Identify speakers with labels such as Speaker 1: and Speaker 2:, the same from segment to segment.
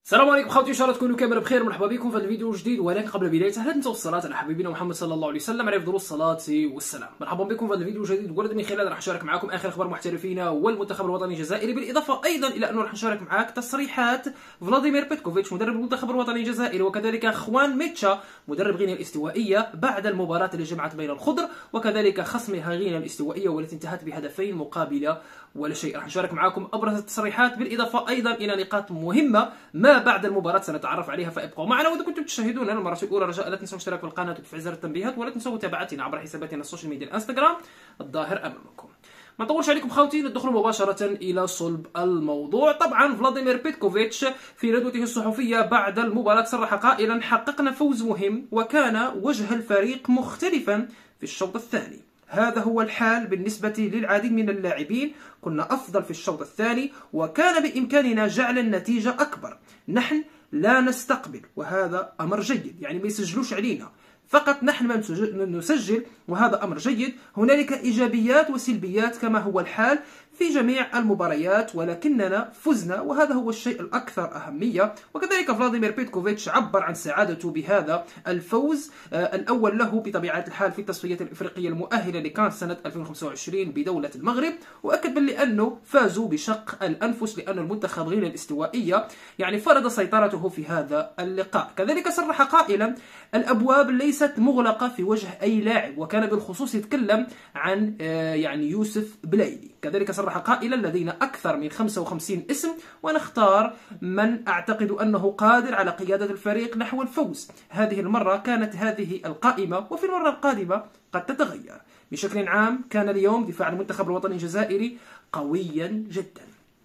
Speaker 1: السلام عليكم خوتي، ان شاء الله تكونوا كامل بخير. مرحبا بكم في هذا الفيديو الجديد، ولكن قبل بدايته لا تنسوا الصلاه على حبيبنا محمد صلى الله عليه وسلم عليه افضل الصلاه والسلام. مرحبا بكم في هذا الفيديو الجديد، والذي من خلاله راح نشارك معكم اخر اخبار محترفين والمنتخب الوطني الجزائري، بالاضافه ايضا الى انه راح نشارك معك تصريحات فلاديمير بيتكوفيتش مدرب المنتخب الوطني الجزائري، وكذلك خوان ميتشا مدرب غينيا الاستوائيه بعد المباراه اللي جمعت بين الخضر وكذلك خصمها غينيا الاستوائيه والتي انتهت بهدفين مقابل ولا شيء. راح نشارك معكم ابرز التصريحات، بالاضافه ايضا الى نقاط مهمه ما بعد المباراه سنتعرف عليها، فابقوا معنا. واذا كنتم تشاهدون المره الاولى رجاء لا تنسوا الاشتراك في القناه وتفعيل زر التنبيهات، ولا تنسوا متابعتنا عبر حساباتنا السوشيال ميديا الانستغرام الظاهر امامكم. ما نطولش عليكم خوتي، ندخل مباشره الى صلب الموضوع. طبعا فلاديمير بيتكوفيتش في ندوته الصحفيه بعد المباراه صرح قائلا: حققنا فوز مهم وكان وجه الفريق مختلفا في الشوط الثاني. هذا هو الحال بالنسبة للعديد من اللاعبين، كنا أفضل في الشوط الثاني وكان بإمكاننا جعل النتيجة أكبر. نحن لا نستقبل وهذا أمر جيد، يعني ما يسجلوش علينا، فقط نحن ما نسجل وهذا أمر جيد. هنالك إيجابيات وسلبيات كما هو الحال في جميع المباريات، ولكننا فزنا وهذا هو الشيء الأكثر أهمية. وكذلك فلاديمير بيتكوفيتش عبر عن سعادته بهذا الفوز الأول له بطبيعة الحال في التصفيات الإفريقية المؤهلة لكان سنة 2025 بدولة المغرب، وأكد بأنه فازوا بشق الأنفس لأن المنتخب غينيا الاستوائية يعني فرض سيطرته في هذا اللقاء. كذلك صرح قائلا: الأبواب ليست مغلقة في وجه أي لاعب، وكان بالخصوص يتكلم عن يعني يوسف بلايلي. كذلك صرح قائلا: لدينا أكثر من 55 اسم ونختار من أعتقد أنه قادر على قيادة الفريق نحو الفوز. هذه المرة كانت هذه القائمة وفي المرة القادمة قد تتغير. بشكل عام كان اليوم دفاع المنتخب الوطني الجزائري قويا جدا.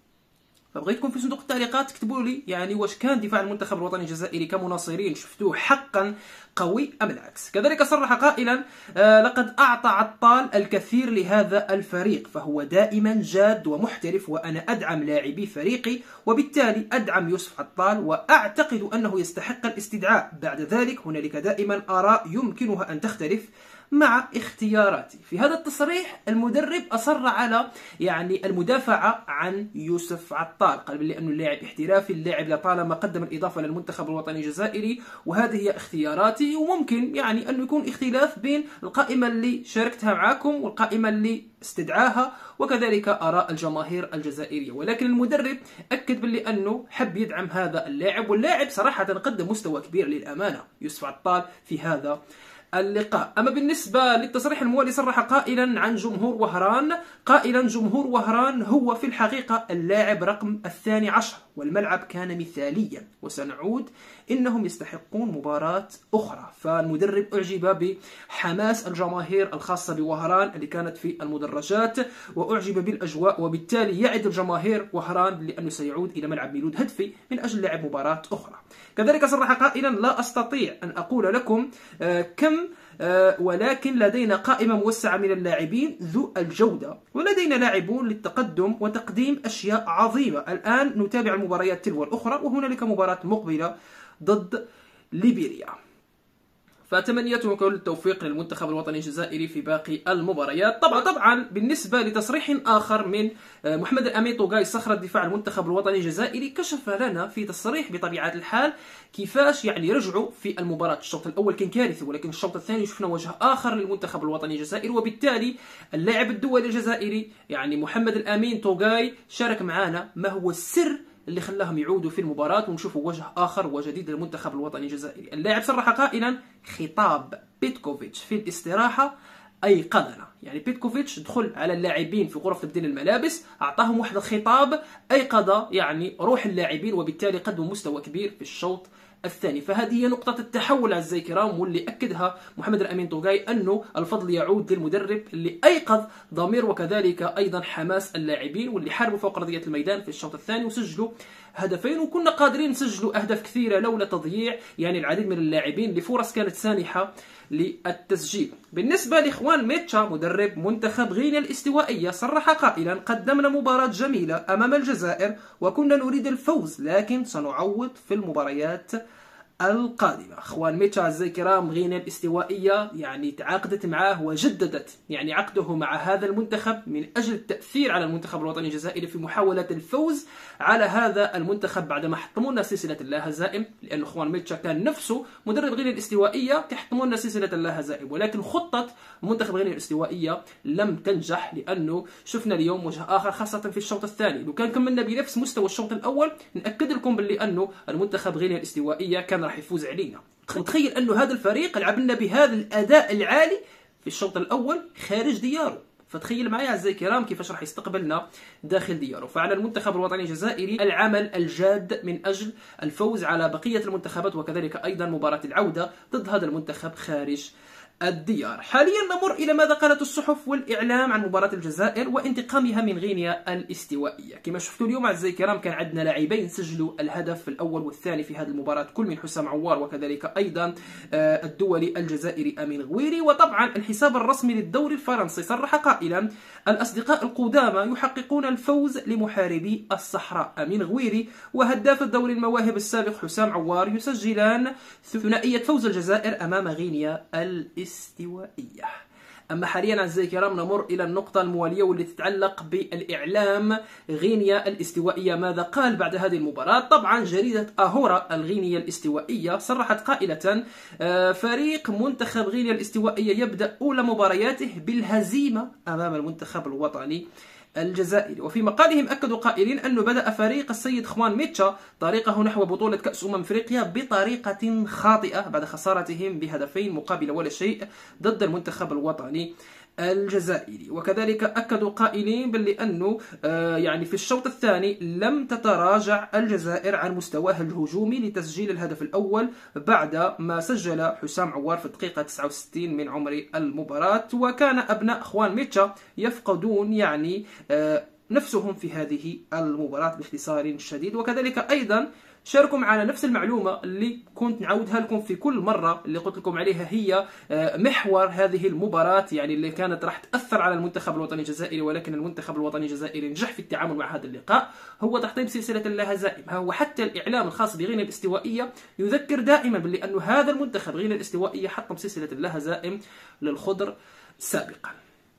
Speaker 1: فبغيتكم في صندوق التعليقات تكتبوا لي يعني واش كان دفاع المنتخب الوطني الجزائري كمناصرين شفتوه حقا قوي ام العكس. كذلك صرح قائلا: لقد اعطى عطال الكثير لهذا الفريق، فهو دائما جاد ومحترف، وانا ادعم لاعبي فريقي وبالتالي ادعم يوسف عطال واعتقد انه يستحق الاستدعاء. بعد ذلك هنالك دائما اراء يمكنها ان تختلف مع اختياراتي. في هذا التصريح المدرب أصر على يعني المدافعة عن يوسف عطال، قال بأنه اللاعب احترافي، اللاعب لطالما قدم الإضافة للمنتخب الوطني الجزائري وهذه هي اختياراتي، وممكن يعني أنه يكون اختلاف بين القائمة اللي شاركتها معكم والقائمة اللي استدعاها وكذلك آراء الجماهير الجزائرية، ولكن المدرب أكد بأنه حب يدعم هذا اللاعب، واللاعب صراحة قدم مستوى كبير للأمانة يوسف عطال في هذا اللقاء. أما بالنسبة للتصريح الموالي صرح قائلا عن جمهور وهران، قائلا: جمهور وهران هو في الحقيقة اللاعب رقم 12 والملعب كان مثاليا وسنعود، إنهم يستحقون مباراة أخرى. فالمدرب أعجب بحماس الجماهير الخاصة بوهران اللي كانت في المدرجات وأعجب بالأجواء، وبالتالي يعد الجماهير وهران لأنه سيعود إلى ملعب ميلود هدفي من أجل لعب مباراة أخرى. كذلك صرح قائلا: لا أستطيع أن أقول لكم كم ولكن لدينا قائمة موسعة من اللاعبين ذو الجودة، ولدينا لاعبون للتقدم وتقديم أشياء عظيمة. الآن نتابع المباريات تلو الأخرى وهنالك مباراة مقبلة ضد ليبيريا. فأتمنياتهم كل التوفيق للمنتخب الوطني الجزائري في باقي المباريات. طبعا بالنسبة لتصريح آخر من محمد الأمين طوغاي صخرة دفاع المنتخب الوطني الجزائري، كشف لنا في تصريح بطبيعة الحال كيفاش يعني رجعوا في المباراة. الشوط الأول كان كارثي، ولكن الشوط الثاني شفنا وجه آخر للمنتخب الوطني الجزائري، وبالتالي اللاعب الدولي الجزائري يعني محمد الأمين طوغاي شارك معنا ما هو السر اللي خلاهم يعودوا في المباراة ونشوفوا وجه آخر وجديد للمنتخب الوطني الجزائري. اللاعب صرح قائلا: خطاب بيتكوفيتش في الاستراحة أيقظنا. يعني بيتكوفيتش دخل على اللاعبين في غرف تبديل الملابس، أعطاهم واحد الخطاب أيقظ يعني روح اللاعبين، وبالتالي قدموا مستوى كبير في الشوط الثاني. فهذه هي نقطة التحول أعزائي الكرام، واللي أكدها محمد الأمين طوغاي أنه الفضل يعود للمدرب اللي أيقظ ضمير وكذلك أيضا حماس اللاعبين، واللي حاربوا فوق أرضية الميدان في الشوط الثاني وسجلوا هدفين، وكنا قادرين نسجلوا أهداف كثيرة لولا تضييع يعني العديد من اللاعبين لفرص كانت سانحة للتسجيل. بالنسبة لإخوان ميتشا مدرب منتخب غينيا الاستوائية صرح قائلا: قدمنا مباراة جميلة أمام الجزائر وكنا نريد الفوز، لكن سنعوض في المباريات القادمة. اخوان ميتشا اعزائي الكرام، غينيا الاستوائية يعني تعاقدت معه وجددت يعني عقده مع هذا المنتخب من اجل التأثير على المنتخب الوطني الجزائري في محاولة الفوز على هذا المنتخب بعدما حطمونا سلسلة اللا هزائم، لأن اخوان ميتشا كان نفسه مدرب غينيا الاستوائية تحطمونا سلسلة اللا هزائم، ولكن خطة منتخب غينيا الاستوائية لم تنجح، لأنه شفنا اليوم وجه آخر خاصة في الشوط الثاني. لو كان كملنا بنفس مستوى الشوط الأول نأكد لكم باللي أنه المنتخب غينيا الاستوائية كان راح يفوز علينا. تخيل أنه هذا الفريق لعب لنا بهذا الأداء العالي في الشوط الأول خارج دياره، فتخيل معي اعزائي الكرام كيفاش راح يستقبلنا داخل دياره. فعلى المنتخب الوطني الجزائري العمل الجاد من اجل الفوز على بقيه المنتخبات، وكذلك ايضا مباراه العوده ضد هذا المنتخب خارج الديار. حاليا نمر إلى ماذا قالت الصحف والإعلام عن مباراة الجزائر وانتقامها من غينيا الاستوائية. كما شفتوا اليوم أعزائي الكرام كان عندنا لاعبين سجلوا الهدف الأول والثاني في هذه المباراة، كل من حسام عوار وكذلك أيضا الدولي الجزائري أمين غويري. وطبعا الحساب الرسمي للدوري الفرنسي صرح قائلا: الأصدقاء القدامى يحققون الفوز لمحاربي الصحراء. أمين غويري وهداف الدوري المواهب السابق حسام عوار يسجلان ثنائية فوز الجزائر أمام غينيا الاستوائية. أما حاليا أعزائي الكرام نمر إلى النقطة الموالية والتي تتعلق بالإعلام. غينيا الاستوائية ماذا قال بعد هذه المباراة؟ طبعا جريدة أهورا الغينية الاستوائية صرحت قائلة: فريق منتخب غينيا الاستوائية يبدأ أولى مبارياته بالهزيمة أمام المنتخب الوطني الجزائري. وفي مقالهم أكدوا قائلين أنه بدأ فريق السيد خوان ميتشا طريقه نحو بطولة كأس أفريقيا بطريقة خاطئة بعد خسارتهم بهدفين مقابل ولا شيء ضد المنتخب الوطني الجزائري. وكذلك أكدوا قائلين بأنه يعني في الشوط الثاني لم تتراجع الجزائر عن مستواها الهجومي لتسجيل الهدف الأول بعد ما سجل حسام عوار في الدقيقة 69 من عمر المباراة. وكان أبناء خوان ميتشا يفقدون يعني نفسهم في هذه المباراة باختصار شديد. وكذلك أيضا شاركوا معنا نفس المعلومة اللي كنت نعودها لكم في كل مرة، اللي قلت لكم عليها هي محور هذه المباراة، يعني اللي كانت راح تأثر على المنتخب الوطني الجزائري، ولكن المنتخب الوطني الجزائري نجح في التعامل مع هذا اللقاء، هو تحطيم سلسلة اللا هزائم. هو حتى الإعلام الخاص بغينيا الاستوائية يذكر دائما بأن هذا المنتخب غينيا الاستوائية حطم سلسلة اللا هزائم للخضر سابقا.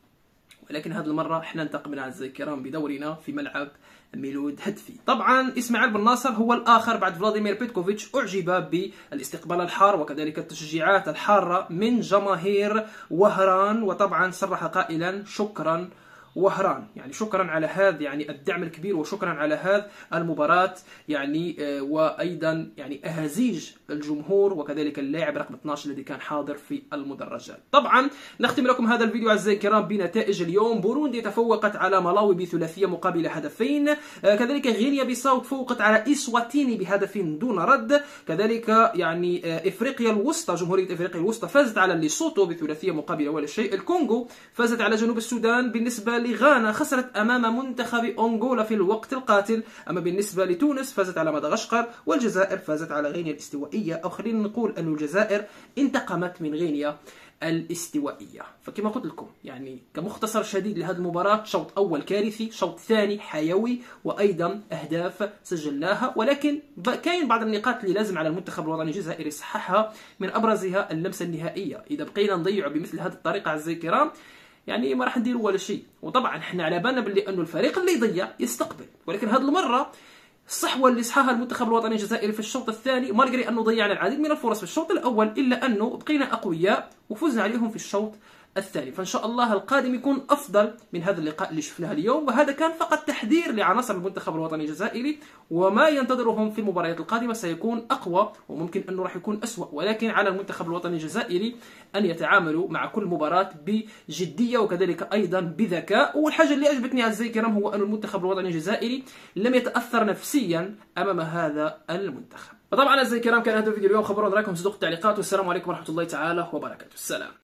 Speaker 1: ولكن هذه المرة احنا ننتقمنا أعزائي الكرام بدورنا في ملعب ميلود هدفي. طبعا اسماعيل بن ناصر هو الآخر بعد فلاديمير بيتكوفيتش أعجب بالاستقبال الحار وكذلك التشجيعات الحارة من جماهير وهران، وطبعا صرح قائلا: شكرا وهران، يعني شكرا على هذا يعني الدعم الكبير وشكرا على هذا المباراة يعني وأيضا يعني أهازيج الجمهور وكذلك اللاعب رقم 12 الذي كان حاضر في المدرجات. طبعا نختم لكم هذا الفيديو أعزائي الكرام بنتائج اليوم. بوروندي تفوقت على ملاوي بثلاثية مقابل هدفين، كذلك غينيا بيساو تفوقت على إسواتيني بهدف دون رد، كذلك يعني إفريقيا الوسطى جمهورية إفريقيا الوسطى فازت على ليسوتو بثلاثية مقابل ولا شيء، الكونغو فازت على جنوب السودان، بالنسبة لغانا خسرت أمام منتخب أنغولا في الوقت القاتل، أما بالنسبة لتونس فازت على مدغشقر، والجزائر فازت على غينيا الاستوائية، أو خلينا نقول أن الجزائر انتقمت من غينيا الاستوائية. فكما قلت لكم يعني كمختصر شديد لهذه المباراة: شوط أول كارثي، شوط ثاني حيوي، وأيضا أهداف سجلناها، ولكن كاين بعض النقاط اللي لازم على المنتخب الوطني الجزائري يصححها، من أبرزها اللمسة النهائية. إذا بقينا نضيعوا بمثل هذه الطريقة أعزائي الكرام يعني ما راح نديروا ولا شيء. وطبعا احنا على بالنا باللي انه الفريق اللي يضيع يستقبل، ولكن هذه المره الصحوه اللي صحاها المنتخب الوطني الجزائري في الشوط الثاني، مارغري انه ضيعنا العديد من الفرص في الشوط الاول، الا انه بقينا اقوياء وفزنا عليهم في الشوط الثاني. فان شاء الله القادم يكون افضل من هذا اللقاء اللي شفناه اليوم. وهذا كان فقط تحذير لعناصر المنتخب الوطني الجزائري، وما ينتظرهم في المباريات القادمه سيكون اقوى وممكن انه راح يكون اسوأ، ولكن على المنتخب الوطني الجزائري ان يتعاملوا مع كل مباراه بجديه وكذلك ايضا بذكاء. والحاجه اللي عجبتني اعزائي الكرام هو ان المنتخب الوطني الجزائري لم يتاثر نفسيا امام هذا المنتخب. وطبعا اعزائي الكرام كان هذا الفيديو اليوم، خبروا رايكم، صدقوا التعليقات، والسلام عليكم ورحمه الله تعالى وبركاته. السلام.